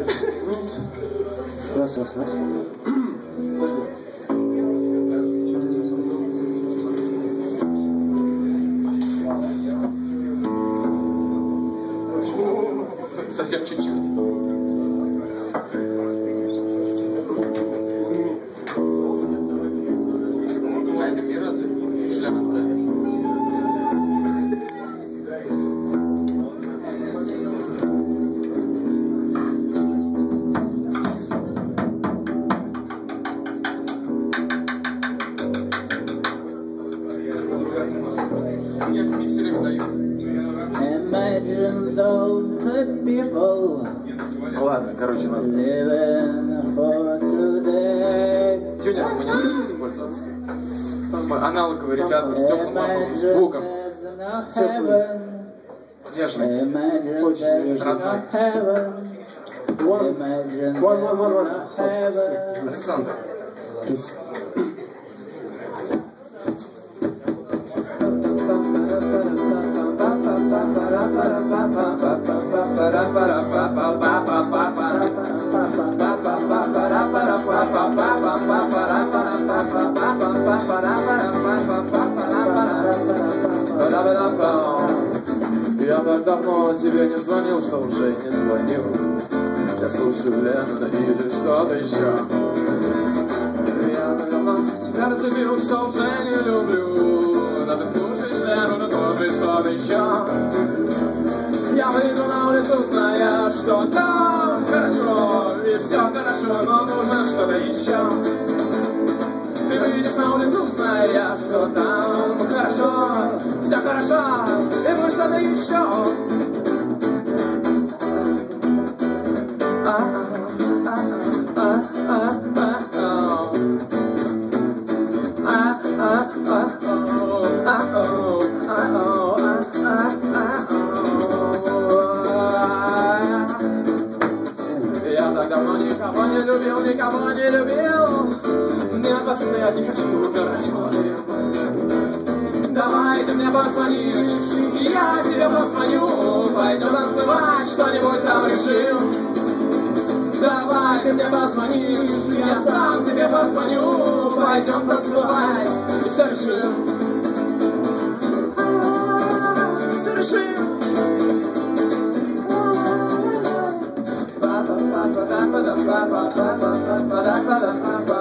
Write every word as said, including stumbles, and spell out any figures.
Раз, раз, раз. Совсем чуть-чуть. А это мир разве? Шлем оставишь? Я в все время даю. Imagine those the people Ладно, короче, надо. living for today. Тюнер мы не будем использоваться. Аналоговый, ребята, с теплым звуком. Теплый. Нежный. Очень нежный. Родной. One, one, one, one, one. Stop. Александр. Я так давно тебе не звонил, что уже не звонил. Я слушаю Лену или что-то еще. Я так давно тебя разлюбил, что уже не люблю. Но ты слушаешь Лену, но тоже что-то еще. Я выйду на улицу, зная, что там хорошо, и все хорошо, но нужно что-то еще. Ты выйдешь на улицу, зная, что там хорошо, все хорошо, и будет что-то еще. Я так давно никого не любил, никого не любил. Мне двадцать лет, не хочу убирать воды. Давай ты мне позвонишь, я тебе позвоню. Пойдем танцевать, что-нибудь там решим. Давай ты мне позвонишь, я сам тебе позвоню. Пойдем танцевать, и все решим. Все решим. Ba ba ba ba ba ba ba ba ba ba ba ba ba ba.